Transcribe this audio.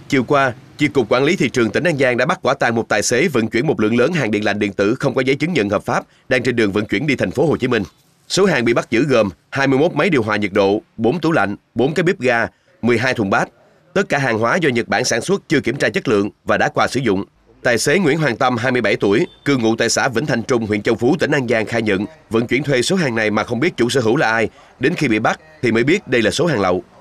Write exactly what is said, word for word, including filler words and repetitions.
Chiều qua, Chi cục Quản lý thị trường tỉnh An Giang đã bắt quả tang một tài xế vận chuyển một lượng lớn hàng điện lạnh điện tử không có giấy chứng nhận hợp pháp đang trên đường vận chuyển đi thành phố Hồ Chí Minh. Số hàng bị bắt giữ gồm hai mươi mốt máy điều hòa nhiệt độ, bốn tủ lạnh, bốn cái bếp ga, mười hai thùng bát. Tất cả hàng hóa do Nhật Bản sản xuất chưa kiểm tra chất lượng và đã qua sử dụng. Tài xế Nguyễn Hoàng Tâm, hai mươi bảy tuổi, cư ngụ tại xã Vĩnh Thanh Trung, huyện Châu Phú, tỉnh An Giang khai nhận vận chuyển thuê số hàng này mà không biết chủ sở hữu là ai. Đến khi bị bắt thì mới biết đây là số hàng lậu.